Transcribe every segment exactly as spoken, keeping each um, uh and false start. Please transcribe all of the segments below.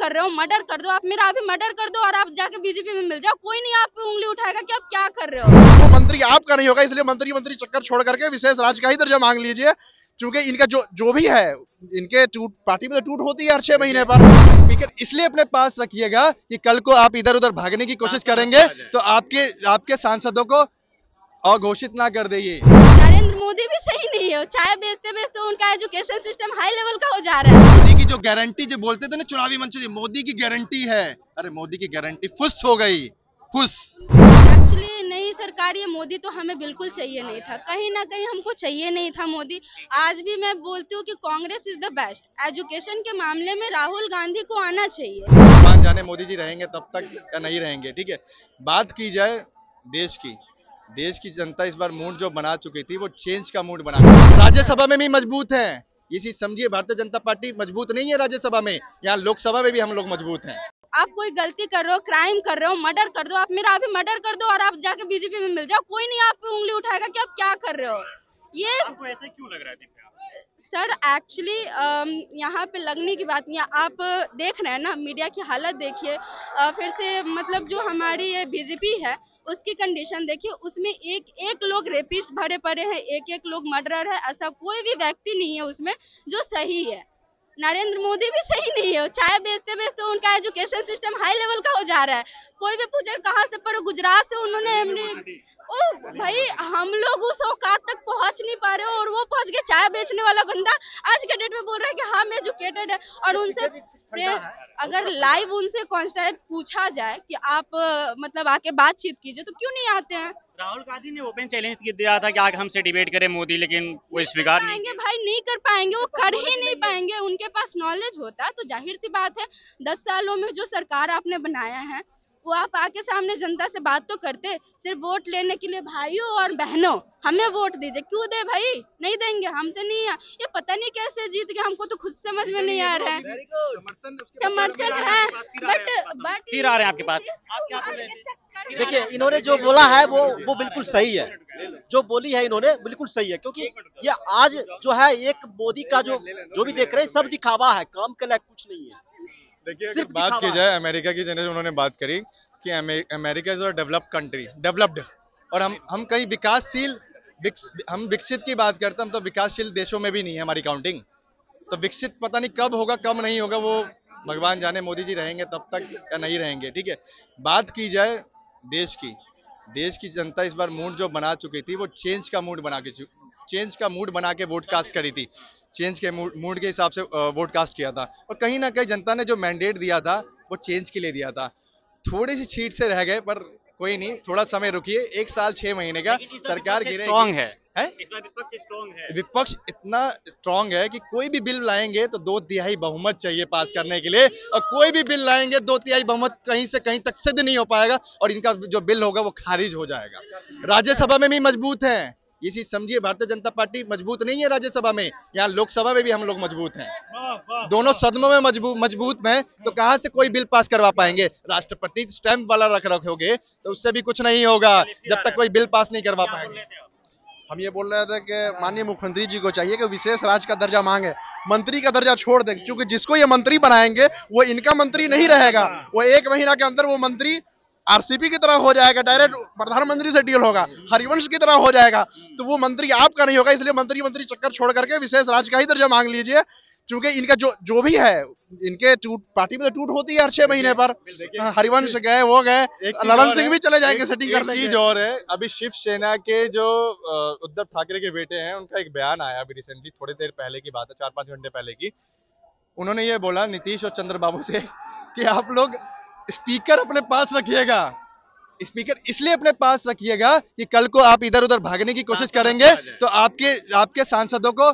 कर रहे हो, मर्डर कर दो, आप मेरा अभी मर्डर कर दो और आप जाके बीजेपी में मिल जाओ, कोई नहीं आप पे उंगली उठाएगा कि आप क्या कर रहे हो। वो मंत्री आपका नहीं होगा, इसलिए मंत्री मंत्री चक्कर छोड़ करके विशेष राज्य का ही दर्जा मांग लीजिए, क्योंकि इनका जो जो भी है, इनके टूट पार्टी में तो टूट होती है हर छह महीने पर। स्पीकर इसलिए अपने पास रखिएगा कि कल को आप इधर उधर भागने की कोशिश करेंगे तो आपके आपके सांसदों को अघोषित ना कर दे। ये नरेंद्र मोदी भी सही नहीं है, चाय बेचते बेचते उनका एजुकेशन सिस्टम हाई लेवल का हो जा रहा है। मोदी की जो गारंटी जो बोलते थे ना चुनावी मंच से, मोदी की गारंटी है, अरे मोदी की गारंटी फुस हो गई, फुस। एक्चुअली नई सरकार, ये मोदी तो हमें बिल्कुल चाहिए नहीं था, कहीं ना कहीं हमको चाहिए नहीं था मोदी। आज भी मैं बोलती हूँ कि Congress is the best. Education के मामले में राहुल गांधी को आना चाहिए। मान जाने मोदी जी रहेंगे तब तक या नहीं रहेंगे, ठीक है। बात की जाए देश की, देश की जनता इस बार मूड जो बना चुकी थी वो चेंज का मूड बना, राज्यसभा में भी मजबूत है। ये चीज समझिए, भारतीय जनता पार्टी मजबूत नहीं है राज्यसभा में, यहाँ लोकसभा में भी हम लोग मजबूत हैं। आप कोई गलती कर रहे हो, क्राइम कर रहे हो, मर्डर कर दो, आप मेरा अभी मर्डर कर दो और आप जाके बीजेपी में मिल जाओ, कोई नहीं आप पे उंगली उठाएगा कि आप क्या कर रहे हो। ये आपको ऐसा क्यों लग रहा है? सर एक्चुअली यहाँ पे लगने की बात नहीं है, आप देख रहे हैं ना मीडिया की हालत देखिए, फिर से मतलब जो हमारी ये बीजेपी है उसकी कंडीशन देखिए, उसमें एक एक लोग रेपिस्ट भरे पड़े हैं, एक एक लोग मर्डरर है, ऐसा कोई भी व्यक्ति नहीं है उसमें जो सही है। नरेंद्र मोदी भी सही नहीं है, चाय बेचते बेचते उनका एजुकेशन सिस्टम हाई लेवल का हो जा रहा है। कोई भी पूछे कहाँ से पढ़े, गुजरात से उन्होंने हमने ओ भाई हम लोग उस औकात तक पहुंच नहीं पा रहे हो और वो पहुंच गए। चाय बेचने वाला बंदा आज के डेट में बोल रहा है कि हम एजुकेटेड है, और उनसे अगर लाइव उनसे कांस्टेंट पूछा जाए कि आप मतलब आके बातचीत कीजिए तो क्यों नहीं आते हैं। राहुल गांधी ने ओपन चैलेंज दिया था कि आगे हमसे डिबेट करे मोदी, लेकिन वो स्वीकार नहीं पाएंगे भाई, नहीं कर पाएंगे, वो कर ही नहीं पाएंगे। उनके पास नॉलेज होता तो जाहिर सी बात है, दस सालों में जो सरकार आपने बनाया है वो आप आके सामने जनता से बात तो करते। सिर्फ वोट लेने के लिए भाइयों और बहनों हमें वोट दीजिए, क्यों दे भाई, नहीं देंगे, हमसे नहीं है। ये पता नहीं कैसे जीत गए, हमको तो खुद समझ में नहीं आ रहा है। समर्थन है बट बट फिर आ रहे हैं आपके पास। देखिए इन्होंने जो बोला है वो वो बिल्कुल सही है, जो बोली है इन्होंने बिल्कुल सही है, क्योंकि ये आज जो है एक मोदी का जो जो भी देख रहे हैं सब दिखावा है, काम के लायक कुछ नहीं है। देखिए अगर बात की जाए अमेरिका की, जैसे उन्होंने बात करी कि America is a developed country, developed, और हम हम कहीं विकासशील विक्स, हम विकसित की बात करते हैं, हम तो विकासशील देशों में भी नहीं है हमारी काउंटिंग। तो विकसित पता नहीं कब होगा कब नहीं होगा, वो भगवान जाने, मोदी जी रहेंगे तब तक या नहीं रहेंगे, ठीक है। बात की जाए देश की, देश की जनता इस बार मूड जो बना चुकी थी वो चेंज का मूड बना के चेंज का मूड बना के वोट कास्ट करी थी, चेंज के मूड के हिसाब से वोट कास्ट किया था, और कहीं ना कहीं जनता ने जो मैंडेट दिया था वो चेंज के लिए दिया था। थोड़ी सी सीट से रह गए, पर कोई नहीं, थोड़ा समय रुकिए, एक साल छह महीने का सरकार गिरेगी। स्ट्रॉन्ग है, है? इस बार विपक्ष स्ट्रॉन्ग है, विपक्ष इतना स्ट्रॉन्ग है कि कोई भी बिल लाएंगे तो दो तिहाई बहुमत चाहिए पास करने के लिए, और कोई भी बिल लाएंगे दो तिहाई बहुमत कहीं से कहीं तक सिद्ध नहीं हो पाएगा, और इनका जो बिल होगा वो खारिज हो जाएगा। राज्यसभा में भी मजबूत है, ये चीज समझिए, भारतीय जनता पार्टी मजबूत नहीं है राज्यसभा में, यहाँ लोकसभा में भी हम लोग मजबूत हैं, दोनों सदनों में मजबूत मजबूत हैं, तो कहां से कोई बिल पास करवा पाएंगे। राष्ट्रपति स्टैंप वाला रख रखोगे तो उससे भी कुछ नहीं होगा जब तक कोई बिल पास नहीं करवा पाएंगे। हम ये बोल रहे थे कि माननीय मुख्यमंत्री जी को चाहिए कि विशेष राज्य का दर्जा मांगे, मंत्री का दर्जा छोड़ दें, क्योंकि जिसको ये मंत्री बनाएंगे वो इनका मंत्री नहीं रहेगा, वो एक महीना के अंदर वो मंत्री आरसीपी की तरह हो जाएगा, डायरेक्ट प्रधानमंत्री से डील होगा, हरिवंश की तरह हो जाएगा, तो वो मंत्री आपका नहीं होगा। इसलिए मंत्री मंत्री चक्कर छोड़ करके विशेष राज्य का ही दर्जा मांग लीजिए, क्योंकि इनका जो जो भी है, इनके टूट पार्टी में तो टूट होती है हर छह महीने पर। हरिवंश गए, वो गए, ललन सिंह भी चले जाएंगे सेटिंग करने। चीज और है, अभी शिवसेना के जो उद्धव ठाकरे के बेटे हैं उनका एक बयान आया अभी रिसेंटली, थोड़ी देर पहले की बात है, चार पांच घंटे पहले की। उन्होंने ये बोला नीतीश और चंद्रबाबू से कि आप लोग स्पीकर अपने पास रखिएगा, स्पीकर इसलिए अपने पास रखिएगा कि कल को आप इधर उधर भागने की कोशिश करेंगे तो आपके आपके सांसदों को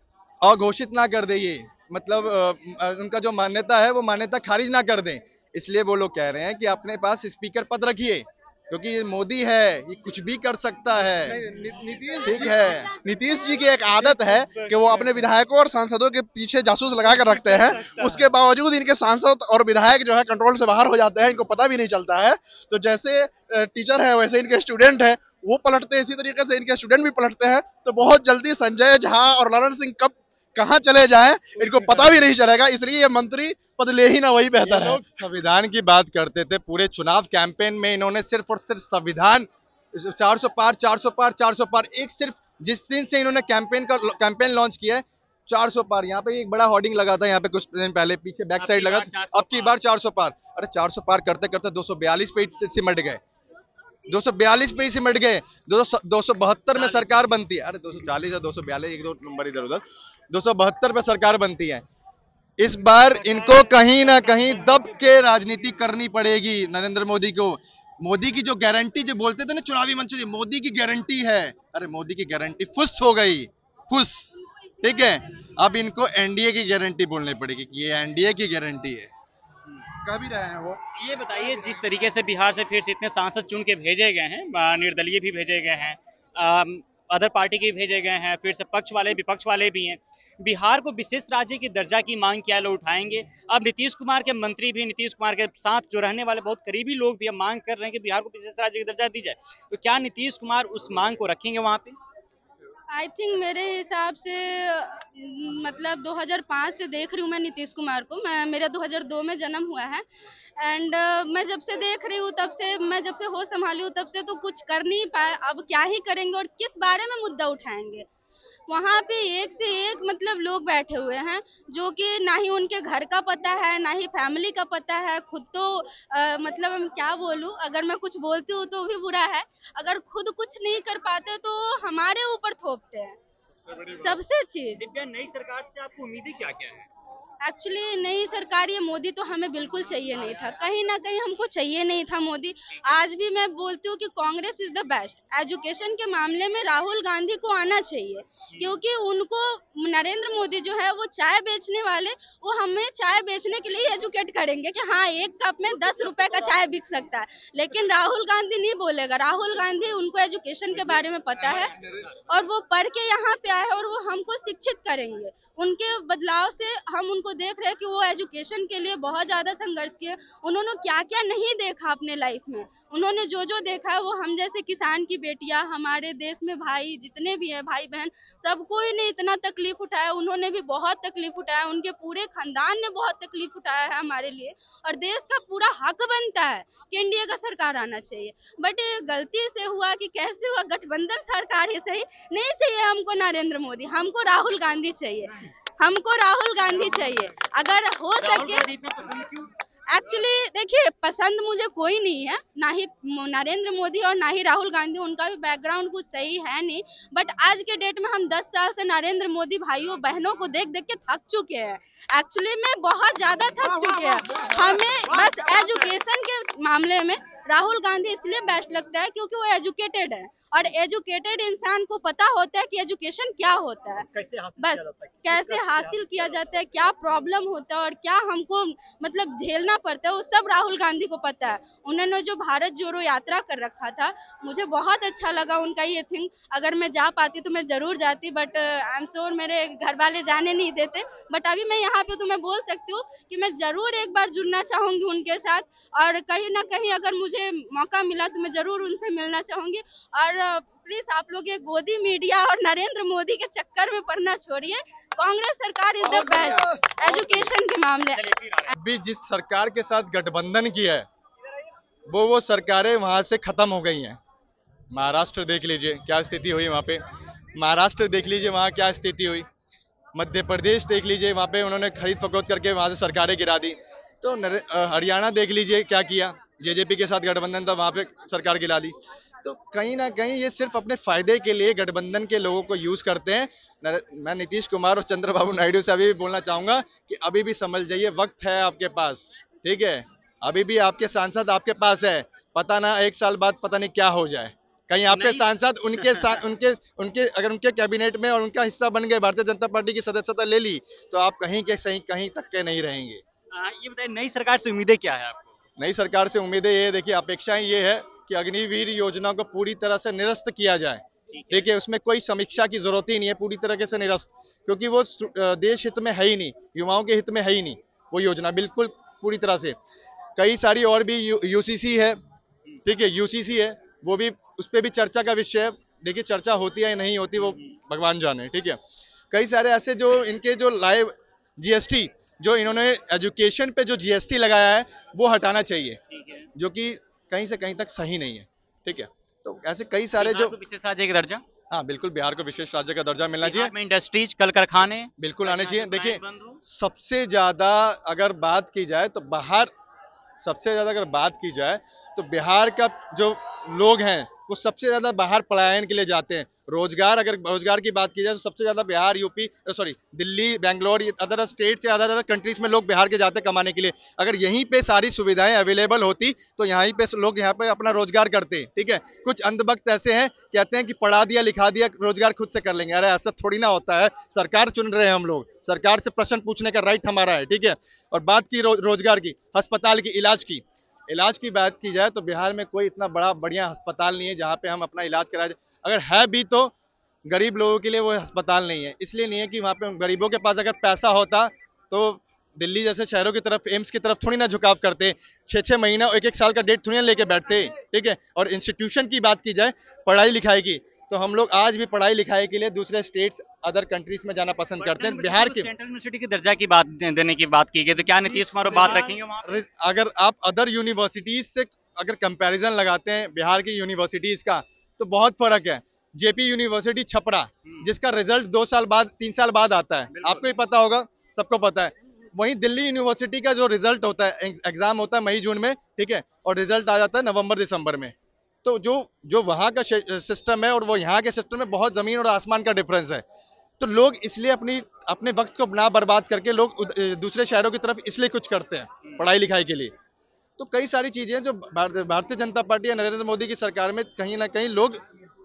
अघोषित ना कर दे, ये मतलब उनका जो मान्यता है वो मान्यता खारिज ना कर दें। इसलिए वो लोग कह रहे हैं कि अपने पास स्पीकर पद रखिए, क्योंकि ये मोदी है, ये कुछ भी कर सकता है। नीतीश ठीक है, नीतीश जी की एक आदत है कि वो अपने विधायकों और सांसदों के पीछे जासूस लगा कर रखते हैं, उसके बावजूद इनके सांसद और विधायक जो है कंट्रोल से बाहर हो जाते हैं, इनको पता भी नहीं चलता है। तो जैसे टीचर है वैसे इनके स्टूडेंट है, वो पलटते हैं, इसी तरीके से इनके स्टूडेंट भी पलटते हैं। तो बहुत जल्दी संजय झा और ललन सिंह कब कहाँ चले जाएं इनको पता भी नहीं चलेगा, इसलिए ये मंत्री पद ले ही ना वही बेहतर है। लोग संविधान की बात करते थे, पूरे चुनाव कैंपेन में इन्होंने सिर्फ और सिर्फ संविधान चार सौ पार चार सौ पार चार सौ पार, एक सिर्फ जिस दिन से इन्होंने कैंपेन का कैंपेन लॉन्च किया है चार सौ पार। यहाँ पे एक बड़ा होर्डिंग लगा था, यहाँ पे कुछ दिन पहले पीछे बैक साइड लगा था, अब की बार चार सौ पार। अरे चार सौ पार करते करते दो सौ बयालीस पे सिमट गए, दो सौ बयालीस पे ही सिमट गए। दो सौ बहत्तर में सरकार बनती है, अरे दो सौ चालीस या दो सौ बयालीस एक दो नंबर इधर उधर, दो सौ बहत्तर पे सरकार बनती है। इस बार इनको कहीं ना कहीं दब के राजनीति करनी पड़ेगी नरेंद्र मोदी को। मोदी की जो गारंटी जो बोलते थे ना चुनावी मंच में, मोदी की गारंटी है, अरे मोदी की गारंटी फुस हो गई, फुस। ठीक है, अब इनको एनडीए की गारंटी बोलनी पड़ेगी कि ये एनडीए की गारंटी है। कह भी रहे हैं वो। ये बताइए, जिस तरीके से बिहार से फिर से इतने सांसद चुन के भेजे गए हैं, आ, निर्दलीय भी भेजे गए हैं, आम, अदर पार्टी के भेजे गए हैं, फिर से पक्ष वाले विपक्ष वाले भी हैं, बिहार को विशेष राज्य की दर्जा की मांग क्या लोग उठाएंगे? अब नीतीश कुमार के मंत्री भी, नीतीश कुमार के साथ जो रहने वाले बहुत करीबी लोग भी अब मांग कर रहे हैं कि बिहार को विशेष राज्य की दर्जा दी जाए, तो क्या नीतीश कुमार उस मांग को रखेंगे वहां पे? आई थिंक मेरे हिसाब से मतलब दो हज़ार पाँच से देख रही हूँ मैं नीतीश कुमार को। मैं मेरा दो हज़ार दो में जन्म हुआ है एंड uh, मैं जब से देख रही हूँ तब से, मैं जब से होश संभाली हूँ तब से तो कुछ कर नहीं पाए। अब क्या ही करेंगे और किस बारे में मुद्दा उठाएंगे? वहाँ पे एक से एक मतलब लोग बैठे हुए हैं जो कि ना ही उनके घर का पता है, ना ही फैमिली का पता है। खुद तो आ, मतलब हम क्या बोलूँ, अगर मैं कुछ बोलती हूँ तो भी बुरा है, अगर खुद कुछ नहीं कर पाते तो हमारे ऊपर थोपते हैं सबसे चीज। नई सरकार से आपको उम्मीदें क्या क्या है? एक्चुअली नई सरकार, ये मोदी तो हमें बिल्कुल चाहिए नहीं था, कहीं ना कहीं हमको चाहिए नहीं था मोदी। आज भी मैं बोलती हूँ कि Congress is the best. Education के मामले में राहुल गांधी को आना चाहिए, क्योंकि उनको नरेंद्र मोदी जो है वो चाय बेचने वाले, वो हमें चाय बेचने के लिए एजुकेट करेंगे कि हाँ एक कप में दस रुपए का चाय बिक सकता है, लेकिन राहुल गांधी नहीं बोलेगा। राहुल गांधी, उनको एजुकेशन के बारे में पता है और वो पढ़ के यहाँ पे आए और वो हमको शिक्षित करेंगे। उनके बदलाव से हम उनको देख रहे हैं कि वो एजुकेशन के लिए बहुत ज्यादा संघर्ष किए। उन्होंने क्या क्या नहीं देखा अपने लाइफ में, उन्होंने जो जो देखा है वो हम जैसे किसान की बेटियां, हमारे देश में भाई जितने भी हैं, भाई बहन, सब कोई ने इतना तकलीफ उठाया, उन्होंने भी बहुत तकलीफ उठाया, उनके पूरे खानदान ने बहुत तकलीफ उठाया है हमारे लिए। और देश का पूरा हक बनता है कि इंडिया का सरकार आना चाहिए, बट गलती से हुआ कि कैसे हुआ, गठबंधन सरकार ही सही नहीं चाहिए हमको नरेंद्र मोदी, हमको राहुल गांधी चाहिए, हमको राहुल गांधी चाहिए अगर हो सके। एक्चुअली देखिए, पसंद मुझे कोई नहीं है, ना ही नरेंद्र मोदी और ना ही राहुल गांधी, उनका भी बैकग्राउंड कुछ सही है नहीं। बट आज के डेट में हम दस साल से नरेंद्र मोदी भाइयों बहनों को देख देख के थक चुके हैं, एक्चुअली में बहुत ज्यादा थक चुके हैं। हमें बस एजुकेशन के मामले में राहुल गांधी इसलिए बेस्ट लगता है क्योंकि वो एजुकेटेड है, और एजुकेटेड इंसान को पता होता है कि एजुकेशन क्या होता है, बस कैसे हासिल किया जाता है, क्या प्रॉब्लम होता है और क्या हमको मतलब झेलना पड़ता है, वो सब राहुल गांधी को पता है। उन्होंने जो भारत जोड़ो यात्रा कर रखा था, मुझे बहुत अच्छा लगा उनका ये थिंग। अगर मैं जा पाती तो मैं जरूर जाती, बट आई एम श्योर मेरे घर वाले जाने नहीं देते। बट अभी मैं यहाँ पे तो मैं बोल सकती हूँ कि मैं जरूर एक बार जुड़ना चाहूंगी उनके साथ, और कहीं ना कहीं अगर मुझे मौका मिला तो मैं जरूर उनसे मिलना चाहूंगी। और प्लीज आप लोग ये गोदी मीडिया और नरेंद्र मोदी के चक्कर में पड़ना छोड़िए। कांग्रेस सरकार इज द बेस्ट एजुकेशन के मामले। अभी जिस सरकार के साथ गठबंधन किया है वो वो सरकारें वहां से खत्म हो गई हैं। महाराष्ट्र देख लीजिए क्या स्थिति हुई वहां पे, महाराष्ट्र देख लीजिए वहां क्या स्थिति हुई, मध्य प्रदेश देख लीजिए वहां पे उन्होंने खरीद फरोख्त करके वहां से सरकारें गिरा दी। तो हरियाणा देख लीजिए क्या किया, जेजेपी के साथ गठबंधन था वहां पे सरकार गिरा दी। तो कहीं ना कहीं ये सिर्फ अपने फायदे के लिए गठबंधन के लोगों को यूज करते हैं। मैं नीतीश कुमार और चंद्रबाबू नायडू से अभी भी बोलना चाहूंगा कि अभी भी समझ जाइए, वक्त है आपके पास, ठीक है, अभी भी आपके सांसद आपके पास है, पता ना एक साल बाद पता नहीं क्या हो जाए, कहीं आपके सांसद उनके सा, उनके उनके अगर उनके कैबिनेट में और उनका हिस्सा बन गए, भारतीय जनता पार्टी की सदस्यता ले ली, तो आप कहीं के सही कहीं तक के नहीं रहेंगे। आ, ये बताइए, नई सरकार से उम्मीदें क्या है आपको? नई सरकार से उम्मीदें ये, देखिए अपेक्षाएं ये है कि अग्निवीर योजना को पूरी तरह से निरस्त किया जाए, ठीक है, उसमें कोई समीक्षा की जरूरत ही नहीं है, पूरी तरीके से निरस्त, क्योंकि वो देश हित में है ही नहीं, युवाओं के हित में है ही नहीं वो योजना, बिल्कुल पूरी तरह से। कई सारी और भी यू, यूसीसी है, ठीक है, यूसीसी है, वो भी उस पर भी चर्चा का विषय है। देखिए चर्चा होती है या नहीं होती वो भगवान जाने, ठीक है। कई सारे ऐसे जो इनके जो लाइव जीएसटी जो इन्होंने एजुकेशन पे जो जीएसटी लगाया है वो हटाना चाहिए, जो कि कहीं से कहीं तक सही नहीं है। ठीक है, तो ऐसे कई सारे बिहार जो को विशेष राज्य का दर्जा, हाँ बिल्कुल बिहार को विशेष राज्य का दर्जा मिलना चाहिए, बिहार में इंडस्ट्रीज, कल कारखाने बिल्कुल आने चाहिए। बढ़िया देखिए बंद हो। सबसे ज्यादा अगर बात की जाए तो बाहर सबसे ज्यादा अगर बात की जाए तो बिहार का जो लोग हैं वो सबसे ज्यादा बाहर पलायन के लिए जाते हैं। रोजगार अगर रोजगार की बात की जाए तो सबसे ज्यादा Bihar, UP, sorry Delhi, Bangalore, other state से अदर अदर कंट्रीज में लोग बिहार के जाते हैं कमाने के लिए। अगर यहीं पे सारी सुविधाएं अवेलेबल होती तो यहीं पे लोग यहाँ पे अपना रोजगार करते। ठीक है, कुछ अंधभक्त ऐसे हैं कहते हैं कि पढ़ा दिया लिखा दिया रोजगार खुद से कर लेंगे। अरे ऐसा थोड़ी ना होता है, सरकार चुन रहे हैं हम लोग, सरकार से प्रश्न पूछने का राइट हमारा है। ठीक है, और बात की रो, रोजगार की, अस्पताल की, इलाज की इलाज की बात की जाए तो बिहार में कोई इतना बड़ा बढ़िया अस्पताल नहीं है जहाँ पे हम अपना इलाज कराए। अगर है भी तो गरीब लोगों के लिए वो अस्पताल नहीं है। इसलिए नहीं है कि वहाँ पे गरीबों के पास अगर पैसा होता तो दिल्ली जैसे शहरों की तरफ, एम्स की तरफ थोड़ी ना झुकाव करते, छः छः महीना एक एक साल का डेट थोड़ी ना लेके बैठते। ठीक है, और इंस्टीट्यूशन की बात की जाए, पढ़ाई लिखाई की, तो हम लोग आज भी पढ़ाई लिखाई के लिए दूसरे स्टेट्स, अदर कंट्रीज में जाना पसंद करते हैं। बिहार की सेंट्रल यूनिवर्सिटी के दर्जा की बात देने की बात की गई तो क्या नीतीश कुमार बात रखेंगे वहाँ पे? अगर आप अदर यूनिवर्सिटीज से अगर कंपैरिजन लगाते हैं बिहार की यूनिवर्सिटीज का तो बहुत फर्क है। जेपी यूनिवर्सिटी छपरा, जिसका रिजल्ट दो साल बाद, तीन साल बाद आता है, आपको ही पता होगा, सबको पता है। वहीं दिल्ली यूनिवर्सिटी का जो रिजल्ट होता है, एग्जाम होता है मई जून में, ठीक है, और रिजल्ट आ जाता है नवंबर दिसंबर में। तो जो जो वहाँ का सिस्टम है और वो यहाँ के सिस्टम में बहुत जमीन और आसमान का डिफरेंस है। तो लोग इसलिए अपनी अपने वक्त को ना बर्बाद करके लोग दूसरे शहरों की तरफ इसलिए कुछ करते हैं पढ़ाई लिखाई के लिए। तो कई सारी चीजें हैं जो भारतीय जनता पार्टी या नरेंद्र मोदी की सरकार में कहीं ना कहीं लोग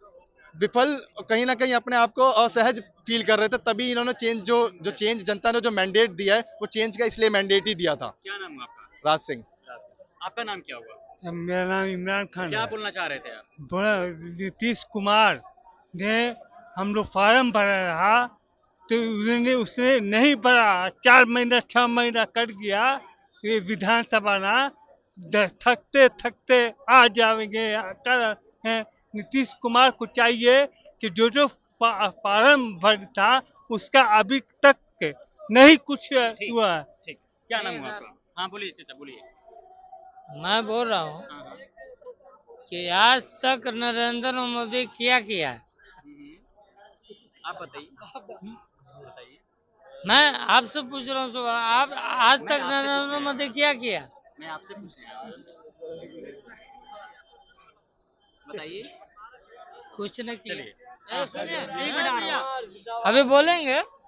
विफल, कहीं ना कहीं अपने आप को असहज फील कर रहे थे। तभी इन्होंने चेंज जो जो चेंज जनता ने जो मैंडेट दिया है वो चेंज का इसलिए मैंडेट ही दिया था। क्या नाम है आपका? राज सिंह। आपका नाम क्या हुआ? मेरा नाम इमरान खान क्या है। बोलना चाह रहे थे आप? बोला नीतीश कुमार ने हम लोग फार्म भरा रहा तो उसने उसने नहीं भरा, चार महीना छह महीना कट गया। ये विधानसभा ना थकते थकते आ जाएंगे। कर नीतीश कुमार को चाहिए कि जो जो फार्म भर था उसका अभी तक नहीं कुछ हुआ। ठीक, क्या नाम हुआ आपका? हाँ बोलिए चाचा, बोलिए। मैं बोल रहा हूँ कि आज तक नरेंद्र मोदी क्या किया। आप बताइए, बताइए। मैं आपसे पूछ रहा हूँ, आप आज तक नरेंद्र मोदी क्या किया? मैं आपसे पूछ रहा हूँ, बताइए। कुछ नहीं किया। चलिए, अभी बोलेंगे।